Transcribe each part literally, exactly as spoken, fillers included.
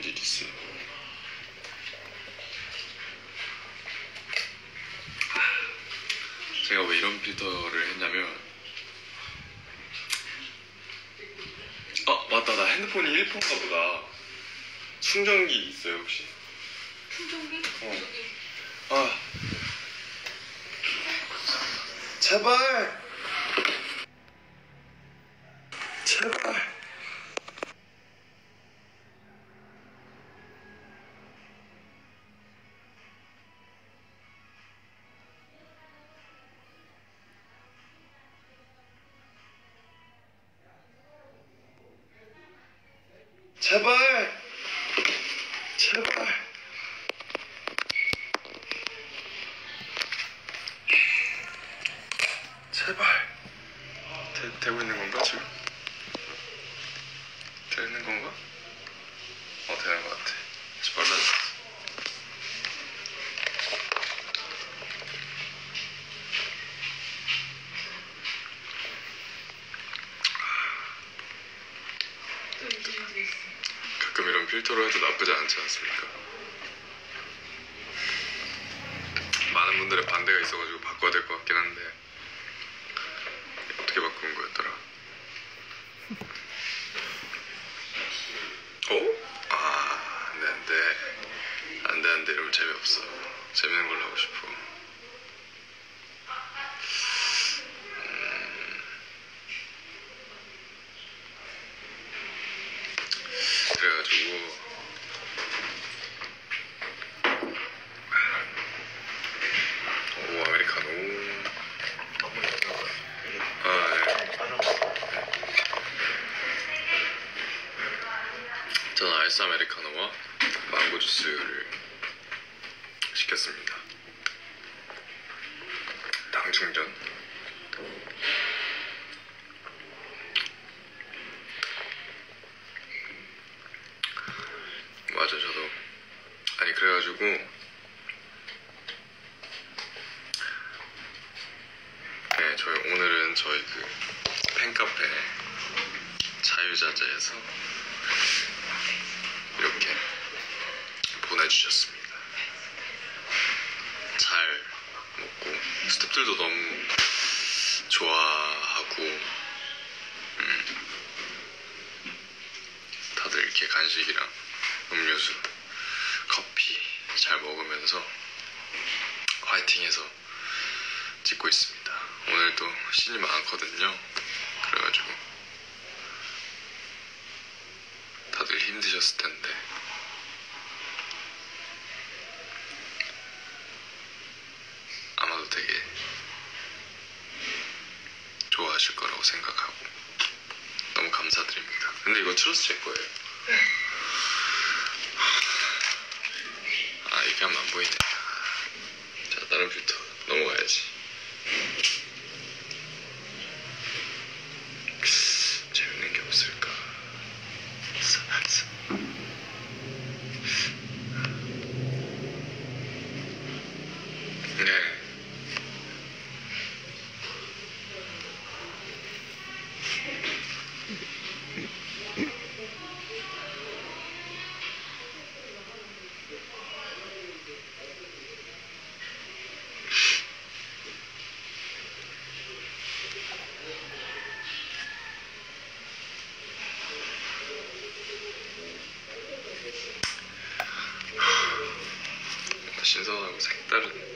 일이 있어요. 제가 왜 이런 필터를 했냐면, 아 맞다, 나 핸드폰이 일 퍼인가 보다. 충전기 있어요 혹시? 충전기? 어. 아 제발 제발 제발 제발 제발 되, 되고 있는 건가 지금? 되는 건가? 어 되는 것 같아. 다시 발라줘. 가끔 이런 필터로 해도 나쁘지 않지 않습니까? 많은 분들의 반대가 있어가지고 바꿔야 될 것 같긴 한데 어떻게 바꾸는 거였더라? 어? 아 안돼 안돼 안돼 안돼 이러면 재미없어. 재밌는 걸로 하고 싶어. 음... 그래가지고 오 아메리카노. 아 네. 저는 아이스 아메리카노와 망고 주스를 시켰습니다. 당 충전. 맞아 저도 아니 그래가지고 네 저희 오늘은 저희 그 팬카페 자유자재에서 이렇게 보내주셨습니다. 잘 먹고 스태프들도 너무 좋아하고 음, 다들 이렇게 간식이랑 음료수, 커피 잘 먹으면서 화이팅해서 찍고 있습니다. 오늘도 신이 많거든요. 그래가지고 다들 힘드셨을 텐데 아마도 되게 좋아하실 거라고 생각하고 너무 감사드립니다. 근데 이거 트러스 제 거예요. 아 이렇게 하면 안 보이네. 자 다른 필터 넘어가야지. 재밌는 게 없을까? 네. 신선하고 색다른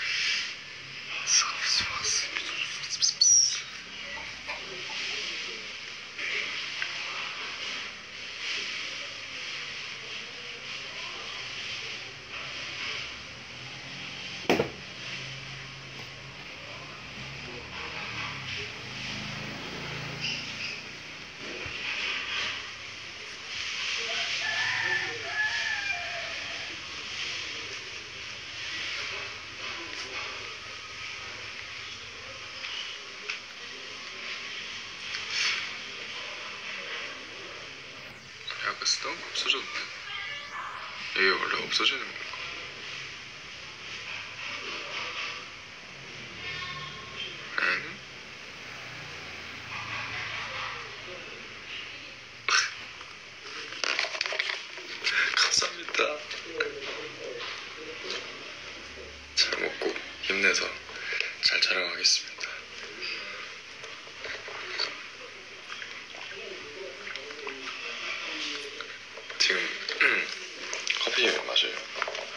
아까 쓰던 거 없어졌네. 이게 원래 없어지는 건가? 응? 고맙다. 잘 먹고 힘내서 잘 촬영하겠습니다. 지금 커피 마셔요.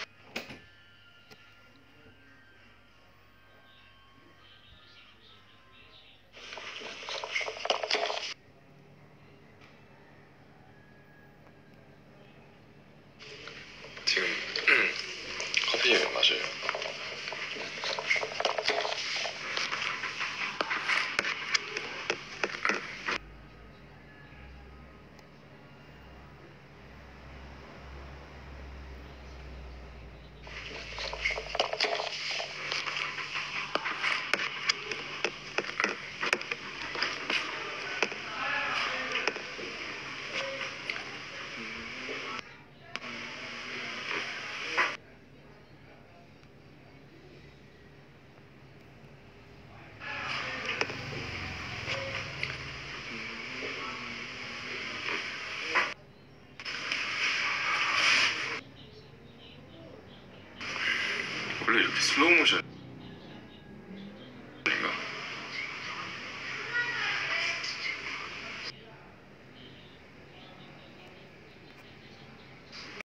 지금 커피 마셔요. 원래 이렇게 슬로우 모션인가?